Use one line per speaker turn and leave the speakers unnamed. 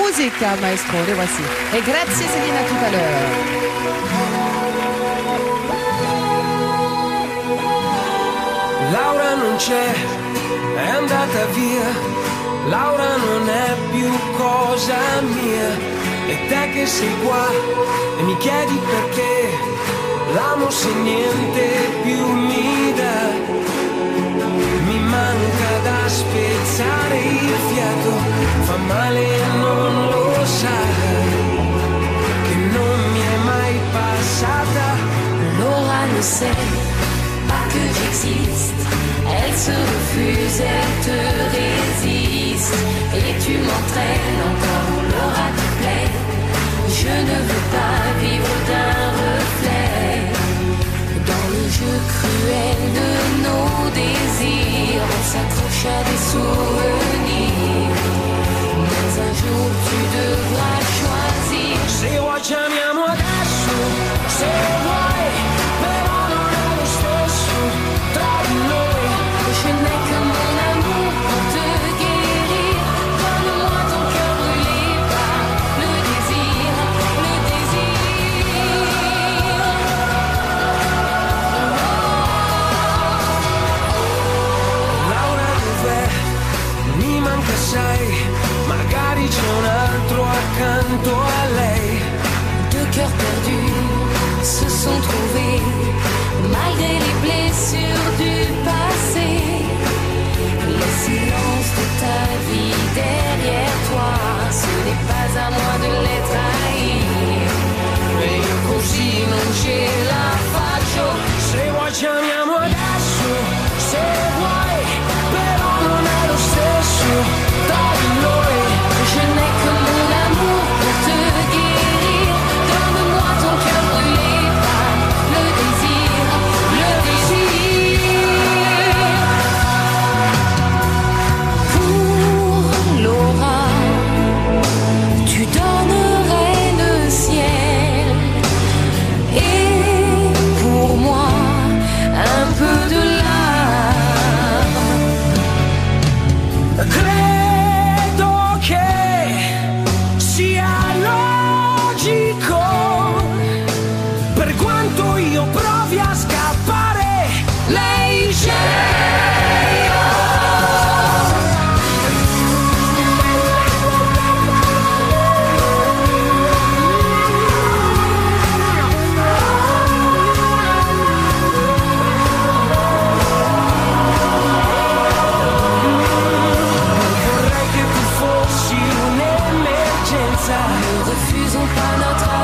musica, maestro, les voici. Et grazie Selina tout à l'heure.
Laura non c'è, è andata via. Laura non è più cosa mia. E te che sei qua e mi chiedi perché l'amo se niente più mi dà. Mi manca da spezzare il fiato, fa male e non lo sai, che non mi è mai passata.
Laura ne sait pas que j'existe, elle se refuse, elle te résiste, et tu m'entraînes encore, Laura te plaît, je ne veux pas vivre d'un reflet. Dans le jeu cruel de nos désirs, on s'accroche à des souvenirs. Mais un jour tu devras choisir.
Se vuoi ci amiamo adesso, se vuoi, però non è lo stesso tra di noi.
Je n'ai que mon amour pour te guérir. Donne-moi ton cœur brûlé par le désir, le désir.
Laura dov'è? Mi manca sai, magari c'è un altro accanto a lei.
Deux cœurs perdus se sont trouvés, malgré les blessures du passé. Le silence de ta vie derrière toi, ce n'est pas à moi de les trahir.
E io così non ce la faccio. Se vuoi ci amiamo adesso, se vuoi, però non è lo stesso tra di noi.
Je n'ai que mon amour pour te guérir. Donne-moi ton cœur brûlé par le désir, le désir. Pour Laura, tu donnerais le ciel, et pour moi un peu de larmes.
Credo che sia logico, per quanto io provi a scappare, lei c'è.
Ne refusons pas notre